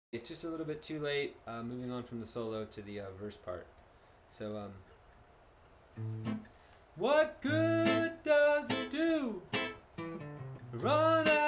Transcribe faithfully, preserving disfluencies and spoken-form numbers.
It's just a little bit too late, uh, moving on from the solo to the uh, verse part. So, um. What good does it do? Run